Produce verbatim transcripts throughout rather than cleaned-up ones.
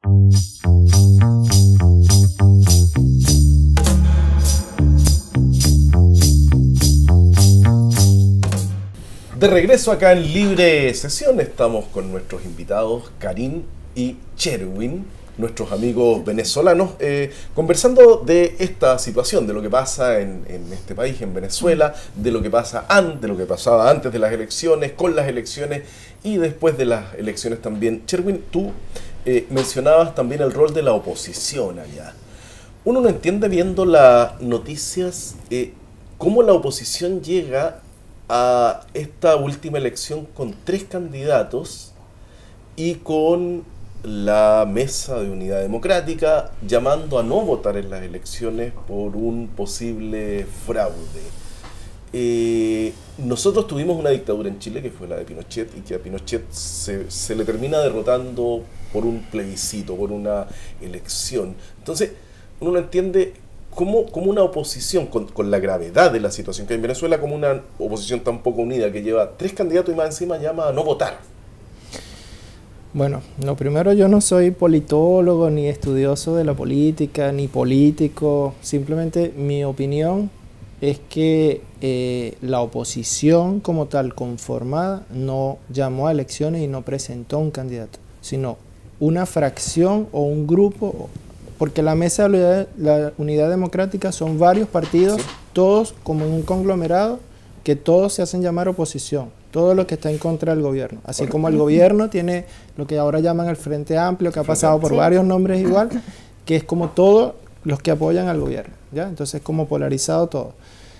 De regreso acá en Libre Sesión, estamos con nuestros invitados Karim y Sherwin, nuestros amigos venezolanos, eh, conversando de esta situación, de lo que pasa en, en este país, en Venezuela, de lo que pasa antes, de lo que pasaba antes de las elecciones, con las elecciones y después de las elecciones también. Sherwin, tú eh, mencionabas también el rol de la oposición allá. Uno no entiende viendo las noticias eh, cómo la oposición llega a esta última elección con tres candidatos y con la Mesa de Unidad Democrática llamando a no votar en las elecciones por un posible fraude. Eh, nosotros tuvimos una dictadura en Chile que fue la de Pinochet y que a Pinochet se, se le termina derrotando por un plebiscito, por una elección. Entonces uno no entiende cómo, cómo una oposición, con, con la gravedad de la situación que hay en Venezuela, como una oposición tan poco unida que lleva tres candidatos y más encima llama a no votar. Bueno, lo primero, yo no soy politólogo, ni estudioso de la política, ni político. Simplemente mi opinión es que eh, la oposición como tal conformada no llamó a elecciones y no presentó un candidato, sino una fracción o un grupo, porque la Mesa de la Unidad Democrática son varios partidos, sí, todos como un conglomerado, que todos se hacen llamar oposición, todo lo que está en contra del gobierno. Así Correcto. Como el gobierno tiene lo que ahora llaman el Frente Amplio, que ha pasado por sí. varios nombres igual, que es como todos los que apoyan al gobierno, ¿ya? Entonces como polarizado todo.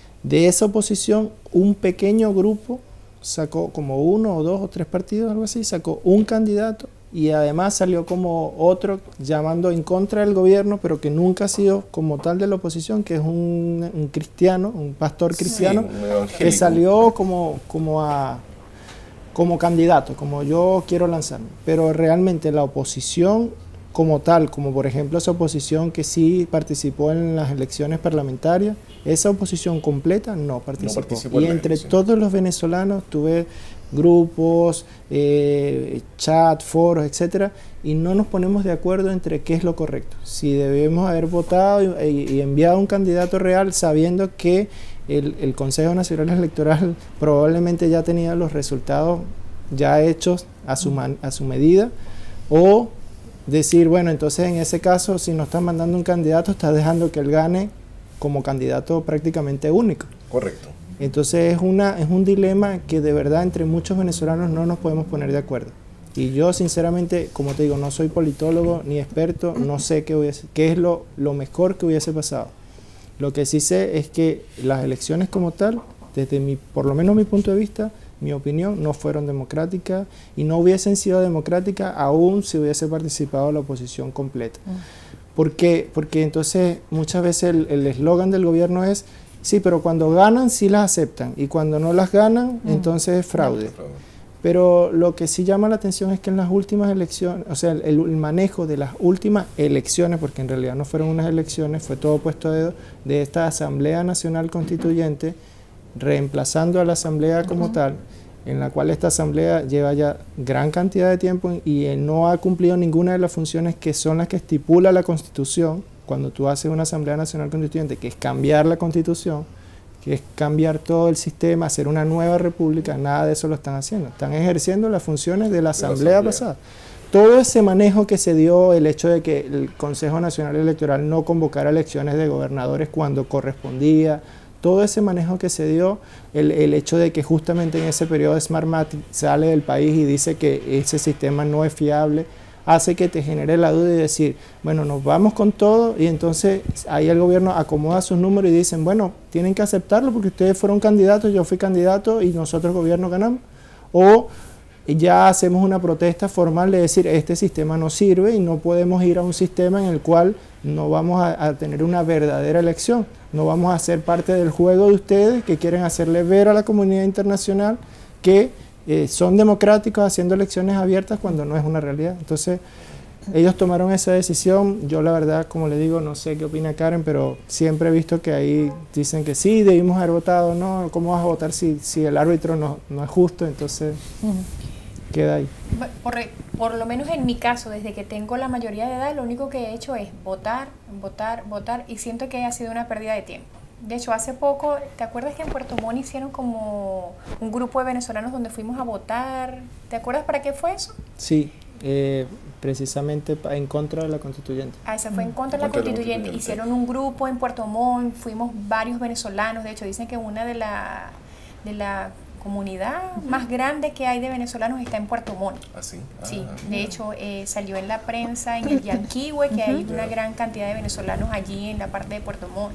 De esa oposición, un pequeño grupo sacó como uno o dos o tres partidos, algo así, sacó un candidato y además salió como otro llamando en contra del gobierno, pero que nunca ha sido como tal de la oposición, que es un, un cristiano, un pastor cristiano, sí, que salió como, como, a, como candidato, como yo quiero lanzarme. Pero realmente la oposición como tal, como por ejemplo esa oposición que sí participó en las elecciones parlamentarias, esa oposición completa no participó. No participó y entre elección. Todos los venezolanos tuve grupos, eh, chat, foros, etcétera, y no nos ponemos de acuerdo entre qué es lo correcto. Si debemos haber votado y, y enviado un candidato real sabiendo que el, el Consejo Nacional Electoral probablemente ya tenía los resultados ya hechos a su, man, a su medida, o decir, bueno, entonces en ese caso, si no estás mandando un candidato, estás dejando que él gane como candidato prácticamente único. Correcto. Entonces es, una, es un dilema que de verdad entre muchos venezolanos no nos podemos poner de acuerdo. Y yo sinceramente, como te digo, no soy politólogo ni experto, no sé qué, hubiese, qué es lo, lo mejor que hubiese pasado. Lo que sí sé es que las elecciones como tal, desde mi, por lo menos mi punto de vista, mi opinión, no fueron democráticas y no hubiesen sido democráticas aún si hubiese participado la oposición completa. ¿Por qué? Porque entonces muchas veces el eslogan del gobierno es sí, pero cuando ganan sí las aceptan y cuando no las ganan, mm. entonces es fraude. Pero lo que sí llama la atención es que en las últimas elecciones, o sea, el, el manejo de las últimas elecciones, porque en realidad no fueron unas elecciones, fue todo puesto a dedo, de esta Asamblea Nacional Constituyente, reemplazando a la Asamblea como uh-huh. tal, en la cual esta Asamblea lleva ya gran cantidad de tiempo y eh, no ha cumplido ninguna de las funciones que son las que estipula la Constitución. Cuando tú haces una Asamblea Nacional Constituyente, que es cambiar la Constitución, que es cambiar todo el sistema, hacer una nueva república, nada de eso lo están haciendo. Están ejerciendo las funciones de la Asamblea, de la Asamblea. pasada. Todo ese manejo que se dio, el hecho de que el Consejo Nacional Electoral no convocara elecciones de gobernadores cuando correspondía, todo ese manejo que se dio, el, el hecho de que justamente en ese periodo Smartmatic sale del país y dice que ese sistema no es fiable, hace que te genere la duda y decir, bueno, nos vamos con todo y entonces ahí el gobierno acomoda sus números y dicen, bueno, tienen que aceptarlo porque ustedes fueron candidatos, yo fui candidato y nosotros gobierno ganamos. O ya hacemos una protesta formal de decir, este sistema no sirve y no podemos ir a un sistema en el cual no vamos a, a tener una verdadera elección, no vamos a ser parte del juego de ustedes que quieren hacerle ver a la comunidad internacional que Eh, son democráticos haciendo elecciones abiertas cuando no es una realidad. Entonces, ellos tomaron esa decisión. Yo la verdad, como le digo, no sé qué opina Karen, pero siempre he visto que ahí dicen que sí, debimos haber votado, no, ¿cómo vas a votar si, si el árbitro no, no es justo? Entonces... queda ahí. Por, por lo menos en mi caso, desde que tengo la mayoría de edad, lo único que he hecho es votar, votar, votar, y siento que ha sido una pérdida de tiempo. De hecho, hace poco, ¿te acuerdas que en Puerto Montt hicieron como un grupo de venezolanos donde fuimos a votar? ¿Te acuerdas para qué fue eso? Sí, eh, precisamente en contra de la constituyente. Ah, esa fue en contra de la constituyente. Hicieron un grupo en Puerto Montt, fuimos varios venezolanos. De hecho, dicen que una de la, de la comunidad más grande que hay de venezolanos está en Puerto Montt. ¿Ah, sí? Ah, sí, de hecho, eh, salió en la prensa, en el Yanquihue, que hay una gran cantidad de venezolanos allí en la parte de Puerto Montt.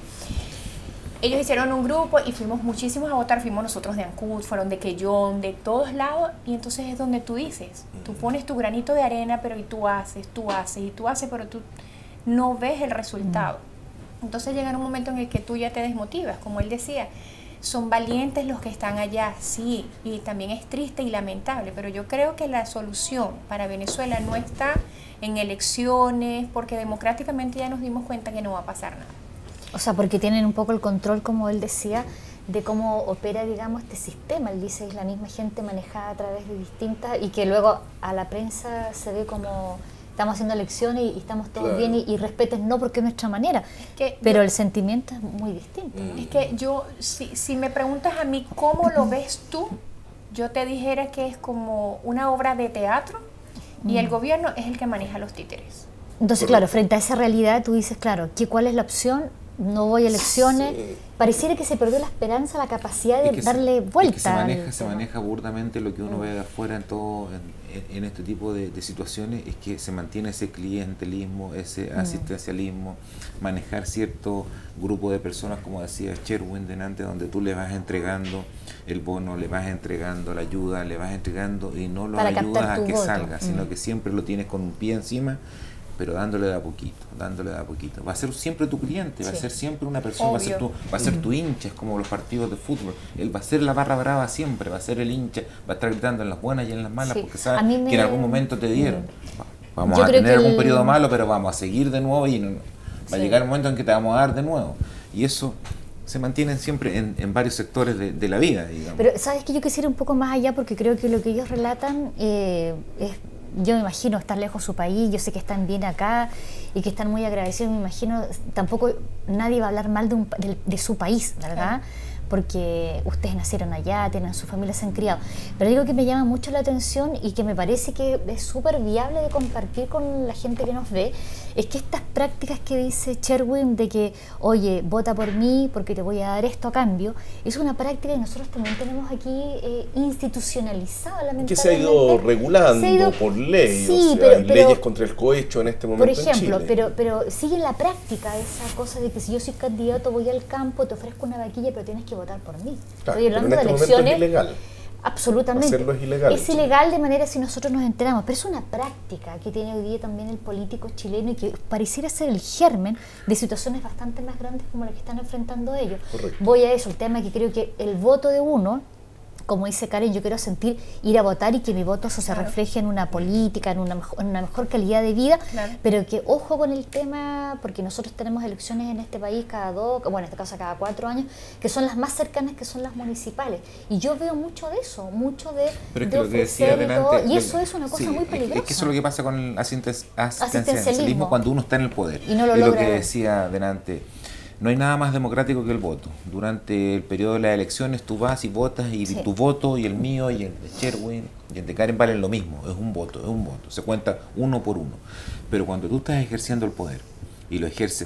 Ellos hicieron un grupo y fuimos muchísimos a votar, fuimos nosotros de Ancud, fueron de Quellón, de todos lados, y entonces es donde tú dices, tú pones tu granito de arena, pero y tú haces, tú haces, y tú haces, pero tú no ves el resultado. Entonces llega un momento en el que tú ya te desmotivas, como él decía, son valientes los que están allá, sí, y también es triste y lamentable, pero yo creo que la solución para Venezuela no está en elecciones, porque democráticamente ya nos dimos cuenta que no va a pasar nada. O sea, porque tienen un poco el control, como él decía, de cómo opera, digamos, este sistema. Él dice que es la misma gente manejada a través de distintas, y que luego a la prensa se ve como estamos haciendo elecciones y, y estamos todos claro. bien y, y respeten, no porque es nuestra manera, es que pero yo, el sentimiento es muy distinto. Mm. Es que yo, si, si me preguntas a mí cómo lo ves tú, yo te dijera que es como una obra de teatro mm. y el gobierno es el que maneja los títeres. Entonces, claro, frente a esa realidad tú dices, claro, ¿qué, ¿cuál es la opción? No voy a elecciones, sí. Pareciera que se perdió la esperanza, la capacidad de darle se, vuelta. Se maneja, se maneja burdamente lo que uno mm. ve de afuera en todo, en, en este tipo de, de situaciones, es que se mantiene ese clientelismo, ese mm. asistencialismo, manejar cierto grupo de personas, como decía Sherwin delante, donde tú le vas entregando el bono, le vas entregando la ayuda, le vas entregando y no lo Para ayudas a que voto. salga, mm. sino que siempre lo tienes con un pie encima, pero dándole de a poquito, dándole de a poquito. Va a ser siempre tu cliente, sí. va a ser siempre una persona, va a ser, tu, va a ser tu hincha, es como los partidos de fútbol. Él va a ser la barra brava siempre, va a ser el hincha, va a estar gritando en las buenas y en las malas, sí. porque sabe me... que en algún momento te dieron. Vamos Yo a tener algún el... periodo malo, pero vamos a seguir de nuevo y no, va sí. a llegar el momento en que te vamos a dar de nuevo. Y eso se mantiene siempre en, en varios sectores de, de la vida, digamos. Pero sabes que yo quisiera un poco más allá, porque creo que lo que ellos relatan eh, es... Yo me imagino estar lejos de su país, yo sé que están bien acá y que están muy agradecidos, me imagino, tampoco nadie va a hablar mal de, un, de, de su país, ¿verdad? Porque ustedes nacieron allá, tienen su familia, se han criado. Pero algo que me llama mucho la atención y que me parece que es súper viable de compartir con la gente que nos ve, es que estas prácticas que dice Sherwin de que, oye, vota por mí porque te voy a dar esto a cambio, es una práctica que nosotros también tenemos aquí eh, institucionalizada, lamentablemente. Que se ha ido regulando se ha ido, por ley, sí, o sea, pero, hay pero, leyes contra el cohecho en este momento. Por ejemplo, en Chile. Pero, pero sigue la práctica esa cosa de que si yo soy candidato, voy al campo, te ofrezco una vaquilla, pero tienes que votar por mí. Claro, Estoy hablando en este de elecciones. Es ilegal. Absolutamente. Hacerlo es ilegal. Es ilegal de manera si nosotros nos enteramos, pero es una práctica que tiene hoy día también el político chileno y que pareciera ser el germen de situaciones bastante más grandes como las que están enfrentando ellos. Correcto. Voy a eso, el tema que creo que el voto de uno, como dice Karen, yo quiero sentir, ir a votar y que mi voto eso se claro. refleje en una política, en una, mejor, en una mejor calidad de vida, claro. pero que ojo con el tema, porque nosotros tenemos elecciones en este país cada dos, bueno, en este caso cada cuatro años, que son las más cercanas, que son las municipales. Y yo veo mucho de eso, mucho de, pero es de que ofrecer lo que decía y todo, delante, y eso es una cosa sí, muy peligrosa. Es que eso es lo que pasa con el asistencialismo, asistencialismo cuando uno está en el poder. Y no lo es logra. Lo que decía delante. No hay nada más democrático que el voto. Durante el periodo de las elecciones tú vas y votas y sí. tu voto y el mío y el de Sherwin y el de Karen valen lo mismo. Es un voto, es un voto. Se cuenta uno por uno. Pero cuando tú estás ejerciendo el poder y lo ejerces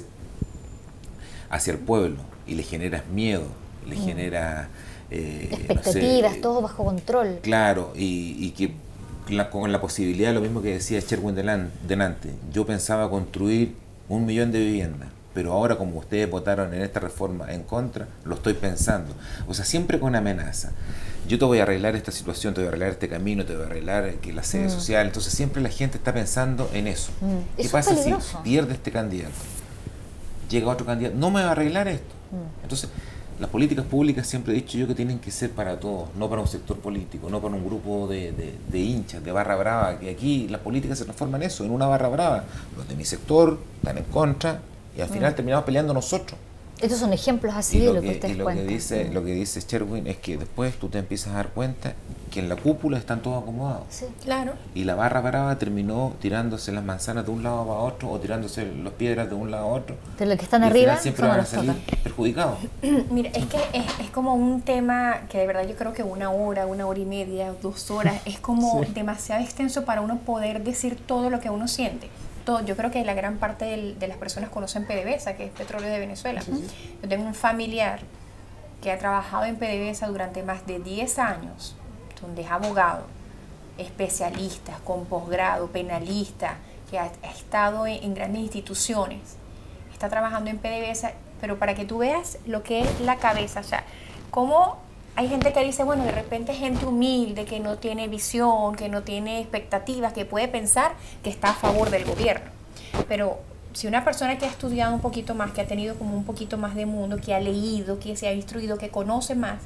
hacia el pueblo y le generas miedo, le mm. generas... Eh, expectativas, no sé, todo bajo control. Claro, y, y que la, con la posibilidad, lo mismo que decía Sherwin delante, yo pensaba construir un millón de viviendas. Pero ahora como ustedes votaron en esta reforma en contra, lo estoy pensando. O sea, siempre con amenaza. Yo te voy a arreglar esta situación, te voy a arreglar este camino, te voy a arreglar que la sede mm. social. Entonces siempre la gente está pensando en eso. Mm. ¿Qué eso pasa si pierde este candidato? Llega otro candidato, no me va a arreglar esto. Mm. Entonces, las políticas públicas siempre he dicho yo que tienen que ser para todos, no para un sector político, no para un grupo de, de, de hinchas, de barra brava, que aquí las políticas se transforman en eso, en una barra brava. Los de mi sector están en contra, y al final mm. terminamos peleando nosotros. Estos son ejemplos así Y de lo lo que que, ustedes y lo que cuentan. dice, lo que dice Sherwin es que después tú te empiezas a dar cuenta que en la cúpula están todos acomodados. Sí. Claro. Y la barra brava terminó tirándose las manzanas de un lado a otro o tirándose las piedras de un lado a otro. De los que están Y al arriba final siempre son van a los salir tocan. perjudicados. Mira, es que es, es como un tema que de verdad yo creo que una hora, una hora y media, dos horas, es como Sí. demasiado extenso para uno poder decir todo lo que uno siente. Todo, yo creo que la gran parte del, de las personas conocen PDVSA, que es Petróleo de Venezuela. Yo tengo un familiar que ha trabajado en PDVSA durante más de diez años, donde es abogado, especialista, con posgrado, penalista, que ha, ha estado en, en grandes instituciones, está trabajando en PDVSA, pero para que tú veas lo que es la cabeza, o sea, cómo hay gente que dice, bueno, de repente gente humilde, que no tiene visión, que no tiene expectativas, que puede pensar que está a favor del gobierno, pero si una persona que ha estudiado un poquito más, que ha tenido como un poquito más de mundo, que ha leído, que se ha instruido, que conoce más,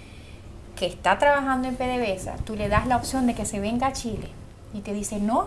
que está trabajando en PDVSA, tú le das la opción de que se venga a Chile y te dice no,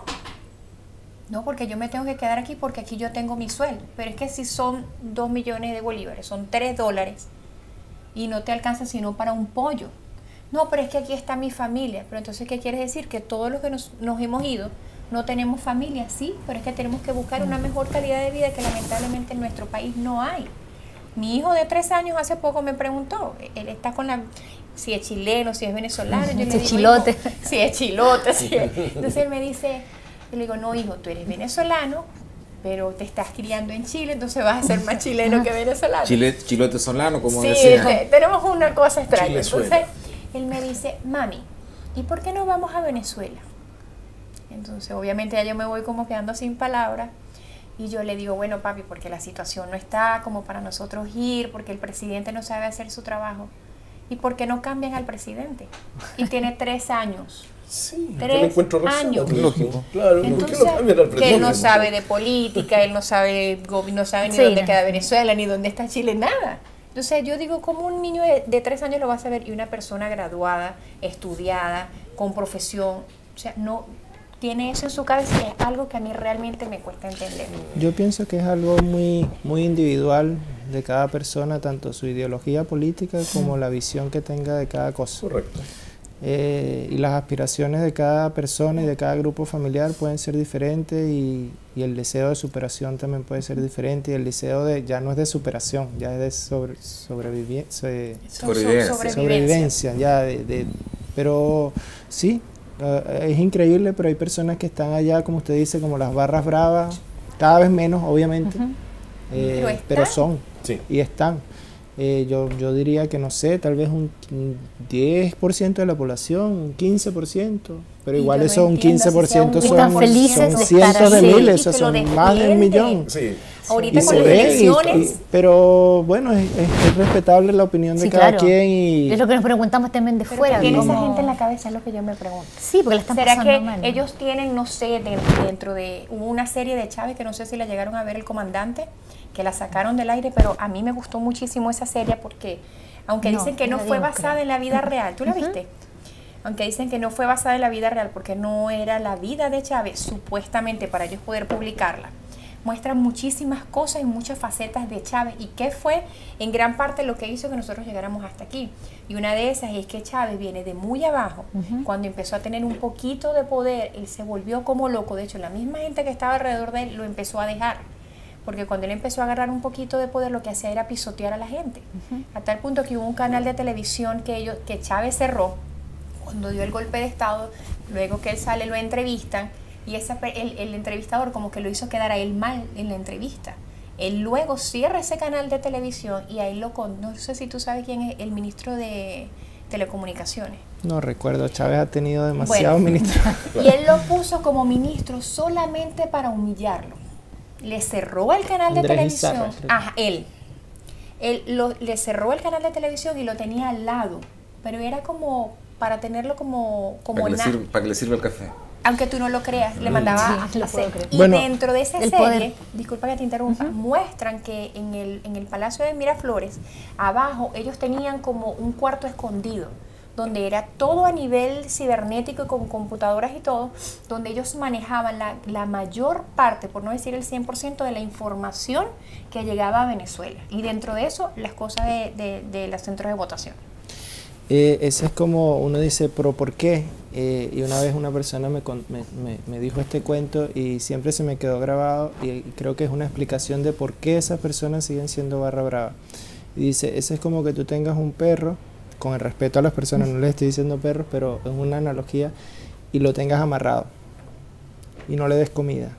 no, porque yo me tengo que quedar aquí porque aquí yo tengo mi sueldo, pero es que si son dos millones de bolívares, son tres dólares y no te alcanza sino para un pollo. No, pero es que aquí está mi familia. Pero entonces, ¿qué quieres decir? Que todos los que nos, nos hemos ido no tenemos familia, sí, pero es que tenemos que buscar una mejor calidad de vida que lamentablemente en nuestro país no hay. Mi hijo de tres años hace poco me preguntó, él está con la, si es chileno, si es venezolano, yo le Ese digo, chilote. hijo, si es chilote, si es. Entonces él me dice, yo le digo, no hijo, tú eres venezolano, pero te estás criando en Chile, entonces vas a ser más chileno que venezolano. Chile, chilote solano, como Sí, decía. te- tenemos una cosa extraña. Chilezuela. Entonces, él me dice, mami, ¿y por qué no vamos a Venezuela? Entonces, obviamente ya yo me voy como quedando sin palabras. Y yo le digo, bueno, papi, porque la situación no está como para nosotros ir, porque el presidente no sabe hacer su trabajo. ¿Y por qué no cambian al presidente? Y tiene tres años. Sí, yo Tres le encuentro razón. años. Lógico. Claro, ¿por qué Entonces, lo cambian al que él no presidente? sabe de política, él no sabe, gobi- no sabe ni Sí, dónde no. queda Venezuela, ni dónde está Chile, nada. Entonces yo digo, ¿cómo un niño de, de tres años lo va a saber? Y una persona graduada, estudiada, con profesión, o sea, no tiene eso en su cabeza, y es algo que a mí realmente me cuesta entender. Yo pienso que es algo muy, muy individual de cada persona, tanto su ideología política como la visión que tenga de cada cosa. Correcto. Eh, y las aspiraciones de cada persona y de cada grupo familiar pueden ser diferentes y, y el deseo de superación también puede ser diferente y el deseo de ya no es de superación, ya es de sobre, sobrevivi- se- Son su- Sobrevivencia. sobrevivencia, ya de, de- pero sí, eh, es increíble, pero hay personas que están allá, como usted dice, como las barras bravas, cada vez menos obviamente, eh, Pero pero están. son Sí. y están. Eh, yo, yo diría que no sé, tal vez un, un diez por ciento de la población, un quince por ciento, pero Y igual yo no eso un entiendo quince por ciento si son, sea un son felices de cientos estar de así. miles, Y o sea, que lo son más de un defienden. millón. Sí. Ahorita Y con se las ve, y- elecciones, y- pero bueno, es, es- es respetable la opinión de Sí, cada claro. quien y Es lo que nos preguntamos también de pero fuera. ¿qué tiene esa cómo- gente en la cabeza? Es lo que yo me pregunto. Sí, porque la están ¿Será pasando que mal. ellos tienen, no sé, de- dentro de hubo una serie de Chávez que no sé si la llegaron a ver El Comandante, que la sacaron del aire, pero a mí me gustó muchísimo esa serie porque, aunque No, dicen que no no la fue vimos, basada creo. en la vida real, ¿tú la viste? Aunque dicen que no fue basada en la vida real porque no era la vida de Chávez, supuestamente para ellos poder publicarla. Muestra muchísimas cosas y muchas facetas de Chávez y qué fue en gran parte lo que hizo que nosotros llegáramos hasta aquí. Y una de esas es que Chávez viene de muy abajo. Cuando empezó a tener un poquito de poder, él se volvió como loco. De hecho, la misma gente que estaba alrededor de él lo empezó a dejar. Porque cuando él empezó a agarrar un poquito de poder, lo que hacía era pisotear a la gente. A tal punto que hubo un canal de televisión que, ellos, que Chávez cerró cuando dio el golpe de Estado. Luego que él sale, lo entrevistan. Y esa, pe- el, el entrevistador como que lo hizo quedar a él mal en la entrevista. Él luego cierra ese canal de televisión y ahí lo con... No sé si tú sabes quién es el ministro de Telecomunicaciones. no recuerdo, Chávez ha tenido demasiados Bueno. ministros. Y él lo puso como ministro solamente para humillarlo. Le cerró el canal de Andrés televisión. Izarra, creo. Ajá, él. Él lo- le cerró el canal de televisión y lo tenía al lado. Pero era como para tenerlo como, como Para que, le na- sirva, para que le sirva el café. aunque tú no lo creas, le mandaba Sí, a lo puedo hacer. creer. Y Bueno, dentro de esa el serie, poder. disculpa que te interrumpa, muestran que en el, en el Palacio de Miraflores, abajo, ellos tenían como un cuarto escondido, donde era todo a nivel cibernético y con computadoras y todo, donde ellos manejaban la, la mayor parte, por no decir el cien por ciento de la información que llegaba a Venezuela. Y dentro de eso, las cosas de, de, de los centros de votación. Eh, ese es como uno dice, pero ¿por qué? Eh, y una vez una persona me, me, me, me dijo este cuento y siempre se me quedó grabado y creo que es una explicación de por qué esas personas siguen siendo barra brava. Y dice, ese es como que tú tengas un perro, con el respeto a las personas, no les estoy diciendo perros, pero es una analogía, y lo tengas amarrado y no le des comida.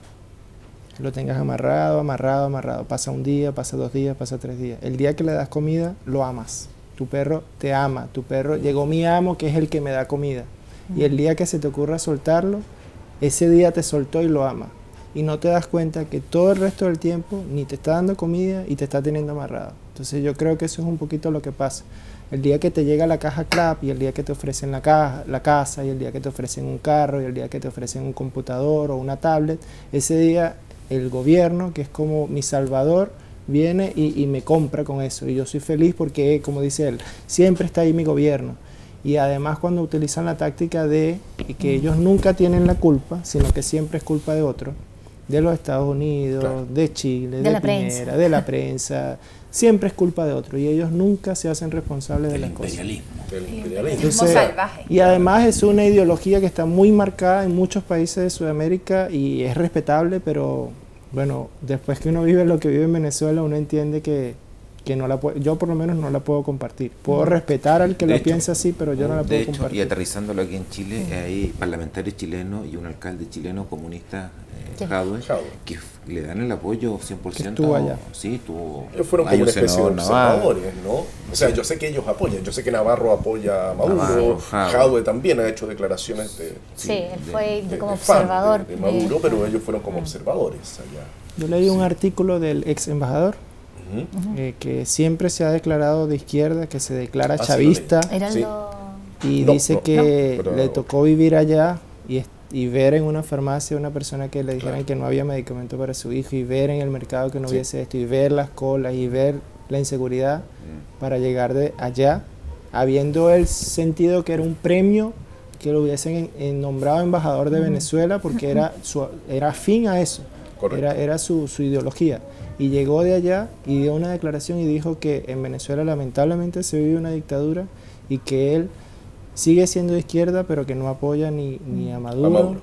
Lo tengas amarrado, amarrado, amarrado. Pasa un día, pasa dos días, pasa tres días. El día que le das comida, lo amas. Tu perro te ama, tu perro, llegó mi amo que es el que me da comida. Y el día que se te ocurra soltarlo, ese día te soltó y lo ama. Y no te das cuenta que todo el resto del tiempo ni te está dando comida y te está teniendo amarrado. Entonces yo creo que eso es un poquito lo que pasa. El día que te llega la caja Clap y el día que te ofrecen la, caja, la casa y el día que te ofrecen un carro y el día que te ofrecen un computador o una tablet, ese día el gobierno, que es como mi salvador, viene y, y me compra con eso y yo soy feliz porque, como dice él, siempre está ahí mi gobierno. Y además cuando utilizan la táctica de que ellos nunca tienen la culpa, sino que siempre es culpa de otro, de los Estados Unidos, claro, de Chile, de, de la Piñera, prensa. de la prensa, siempre es culpa de otro y ellos nunca se hacen responsables de las cosas. Del imperialismo. Entonces, salvaje. Y además es una ideología que está muy marcada en muchos países de Sudamérica y es respetable, pero bueno, después que uno vive lo que vive en Venezuela, uno entiende que, que no la puedo, yo por lo menos no la puedo compartir. Puedo respetar al que lo piensa así, pero yo no la puedo hecho, compartir. Y aterrizándolo aquí en Chile, uh-huh. hay parlamentarios chilenos y un alcalde chileno comunista, eh, Jadwe, que le dan el apoyo cien por ciento. Que estuvo allá. Sí, estuvo. Ellos fueron como una especie de observadores, ¿no? O sea, yo sé que ellos apoyan, yo sé que Navarro apoya a Maduro, Jadwe también ha hecho declaraciones de... Sí, él fue de, de, de, como de observador. De, de Maduro, de, pero ellos fueron como observadores allá. Yo leí sí. un artículo del ex embajador, uh-huh. eh, que siempre se ha declarado de izquierda, que se declara ah, chavista, sí, Era sí. lo... y no, dice no, que no, pero... le tocó vivir allá y, y ver en una farmacia a una persona que le dijeran claro. que no había medicamento para su hijo y ver en el mercado que no sí. hubiese esto y ver las colas y ver la inseguridad mm. para llegar de allá, habiendo él sentido que era un premio que lo hubiesen en, en nombrado embajador de mm. Venezuela porque era, su, era afín a eso. Era, era su, su ideología y llegó de allá y dio una declaración y dijo que en Venezuela lamentablemente se vive una dictadura y que él sigue siendo de izquierda pero que no apoya ni, ni a Maduro. A Maduro.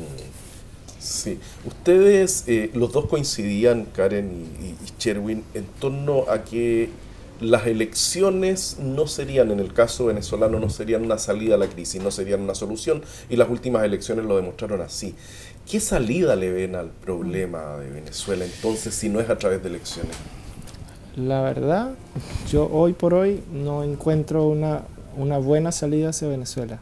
Sí, ustedes eh, los dos coincidían, Karen y, y, y Sherwin, en torno a que las elecciones no serían, en el caso venezolano, no serían una salida a la crisis, no serían una solución y las últimas elecciones lo demostraron así. ¿Qué salida le ven al problema de Venezuela entonces si no es a través de elecciones? La verdad, yo hoy por hoy no encuentro una, una buena salida hacia Venezuela.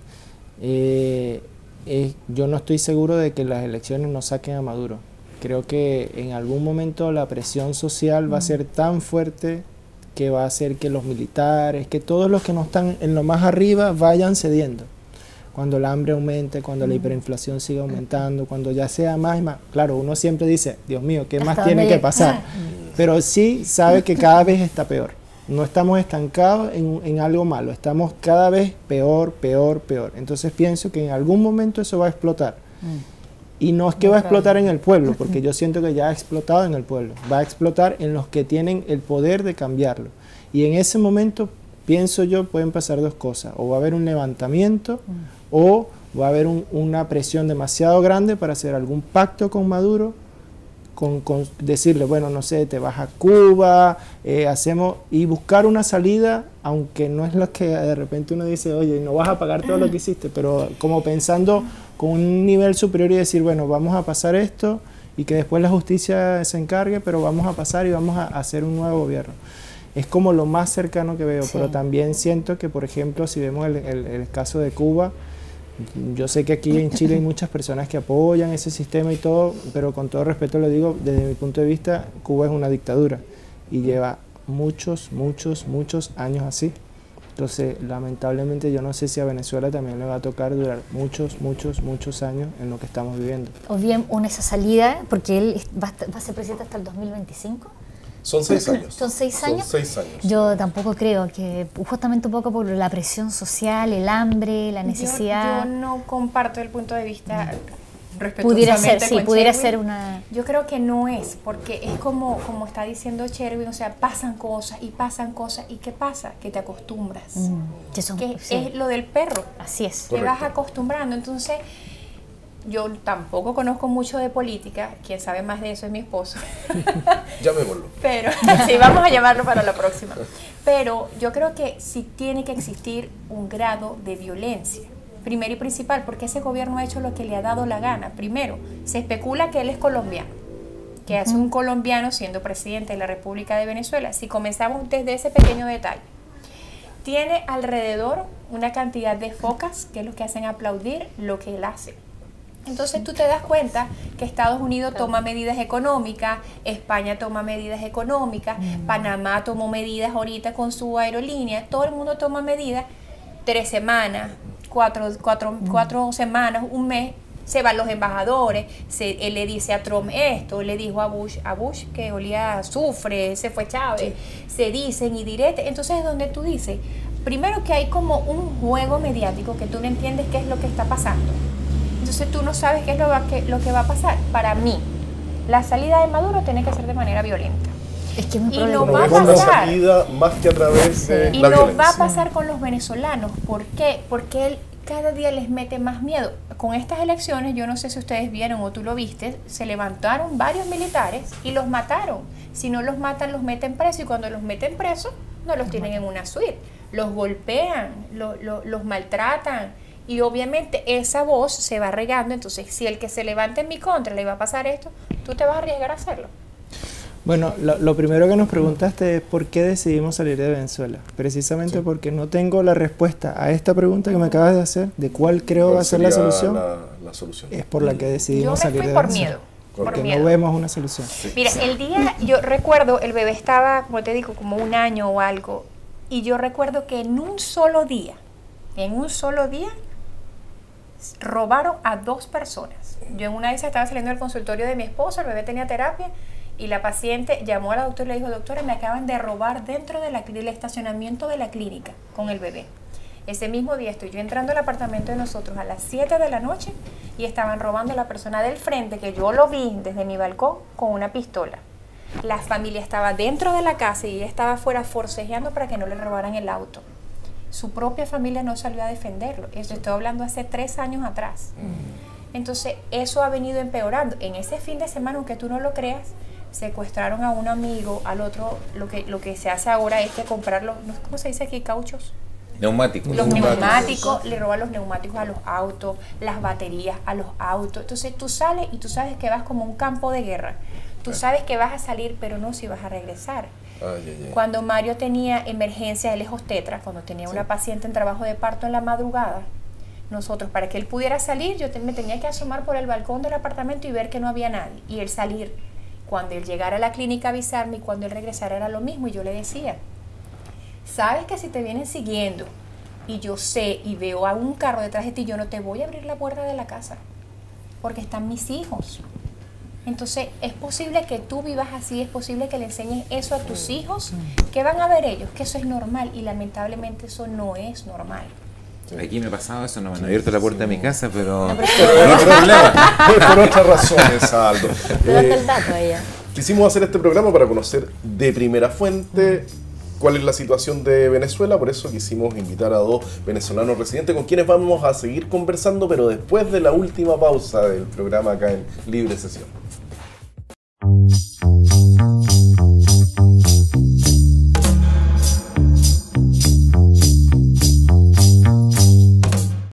Eh, eh, yo no estoy seguro de que las elecciones no saquen a Maduro. Creo que en algún momento la presión social va a ser tan fuerte que va a hacer que los militares, que todos los que no están en lo más arriba vayan cediendo. Cuando el hambre aumente, cuando la hiperinflación siga aumentando, cuando ya sea más y más. Claro, uno siempre dice, Dios mío, ¿qué más tiene que pasar? Pero sí sabe que cada vez está peor. No estamos estancados en, en algo malo, estamos cada vez peor, peor, peor. Entonces pienso que en algún momento eso va a explotar. Y no es que va a explotar en el pueblo, porque yo siento que ya ha explotado en el pueblo. Va a explotar en los que tienen el poder de cambiarlo. Y en ese momento, pienso yo, pueden pasar dos cosas. O va a haber un levantamiento, o va a haber un, una presión demasiado grande para hacer algún pacto con Maduro, con, con decirle, bueno, no sé, te vas a Cuba, eh, hacemos, y buscar una salida, aunque no es lo que de repente uno dice, oye, no vas a pagar todo lo que hiciste, pero como pensando con un nivel superior y decir, bueno, vamos a pasar esto y que después la justicia se encargue, pero vamos a pasar y vamos a, a hacer un nuevo gobierno. Es como lo más cercano que veo, sí. Pero también siento que, por ejemplo, si vemos el, el, el caso de Cuba, yo sé que aquí en Chile hay muchas personas que apoyan ese sistema y todo, pero con todo respeto lo digo, desde mi punto de vista, Cuba es una dictadura y lleva muchos, muchos, muchos años así. Entonces, lamentablemente, yo no sé si a Venezuela también le va a tocar durar muchos, muchos, muchos años en lo que estamos viviendo. O bien una esa salida, porque él va a, va a ser presidente hasta el dos mil veinticinco. Son seis años. ¿Son seis años? Son seis años. Yo tampoco creo que, justamente un poco por la presión social, el hambre, la necesidad. Yo, yo no comparto el punto de vista respetuosamente. Pudiera ser, sí, con pudiera Cherwin. ser una... Yo creo que no es, porque es como, como está diciendo Cherwin, o sea, pasan cosas y pasan cosas, ¿y qué pasa? Que te acostumbras. Mm, que son- que sí. es lo del perro. Así es. Te Correcto. vas acostumbrando, entonces... Yo tampoco conozco mucho de política, quien sabe más de eso es mi esposo. Llamémoslo. Pero, sí, vamos a llamarlo para la próxima. Pero yo creo que sí tiene que existir un grado de violencia, primero y principal, porque ese gobierno ha hecho lo que le ha dado la gana. Primero, se especula que él es colombiano, que hace un colombiano siendo presidente de la República de Venezuela. Si comenzamos desde ese pequeño detalle, tiene alrededor una cantidad de focas que es lo que hacen aplaudir lo que él hace. Entonces tú te das cuenta que Estados Unidos toma medidas económicas, España toma medidas económicas, mm. Panamá tomó medidas ahorita con su aerolínea, todo el mundo toma medidas, tres semanas, cuatro, cuatro, mm. cuatro semanas, un mes, se van los embajadores, se, él le dice a Trump esto, le dijo a Bush, a Bush que olía a azufre, se fue Chávez, sí. Se dicen y diretes, entonces es donde tú dices, primero que hay como un juego mediático que tú no entiendes qué es lo que está pasando. Entonces tú no sabes qué es lo, va, qué, lo que va a pasar. Para mí, la salida de Maduro tiene que ser de manera violenta. Es que es muy y no Como va a vemos la pasar. salida más que a través de Y la no violencia. va a pasar con los venezolanos. ¿Por qué? Porque él cada día les mete más miedo. Con estas elecciones, yo no sé si ustedes vieron o tú lo viste, se levantaron varios militares y los mataron. Si no los matan, los meten presos, y cuando los meten presos, no los tienen en una suite. Los golpean, lo, lo, los maltratan. Y obviamente esa voz se va regando, entonces si el que se levante en mi contra le va a pasar esto, tú te vas a arriesgar a hacerlo. Bueno, lo, lo primero que nos preguntaste es por qué decidimos salir de Venezuela. Precisamente sí. porque no tengo la respuesta a esta pregunta que me acabas de hacer, de cuál creo va a ser la solución, la, la solución, es por la que decidimos yo me salir fui de por Venezuela. miedo. Porque por no miedo. vemos una solución. Sí. Mira, el día, yo recuerdo, el bebé estaba, como te digo, como un año o algo, y yo recuerdo que en un solo día, en un solo día, robaron a dos personas. Yo en una de esas estaba saliendo del consultorio de mi esposo, el bebé tenía terapia y la paciente llamó a la doctora y le dijo, doctora, me acaban de robar dentro de la, del estacionamiento de la clínica con el bebé. Ese mismo día estoy yo entrando al apartamento de nosotros a las siete de la noche y estaban robando a la persona del frente, que yo lo vi desde mi balcón, con una pistola. La familia estaba dentro de la casa y ella estaba afuera forcejeando para que no le robaran el auto. Su propia familia no salió a defenderlo. Eso estoy hablando hace tres años atrás. Entonces, eso ha venido empeorando. En ese fin de semana, aunque tú no lo creas, secuestraron a un amigo, al otro, lo que, lo que se hace ahora es que comprar los, ¿cómo se dice aquí? Cauchos. Neumáticos. Los neumáticos, le roban los neumáticos a los autos, las baterías a los autos. Entonces, tú sales y tú sabes que vas como un campo de guerra. Tú sabes que vas a salir, pero no si vas a regresar. Ay, ay, ay. Cuando Mario tenía emergencia, él es obstetra, cuando tenía sí. una paciente en trabajo de parto en la madrugada, nosotros, para que él pudiera salir, yo te, me tenía que asomar por el balcón del apartamento y ver que no había nadie, y él salir. Cuando él llegara a la clínica, avisarme, y cuando él regresara era lo mismo, y yo le decía, sabes que si te vienen siguiendo, y yo sé, y veo a un carro detrás de ti, yo no te voy a abrir la puerta de la casa, porque están mis hijos. Entonces, es posible que tú vivas así, es posible que le enseñes eso a tus hijos, que van a ver ellos, que eso es normal, y lamentablemente eso no es normal. Aquí me ha pasado eso, no me han abierto la puerta de mi casa, pero No, pero- no hay problema. Por otras razones, Aldo. Te das Eh, el dato a ella. Quisimos hacer este programa para conocer de primera fuente cuál es la situación de Venezuela, por eso quisimos invitar a dos venezolanos residentes con quienes vamos a seguir conversando, pero después de la última pausa del programa acá en Libre Sesión.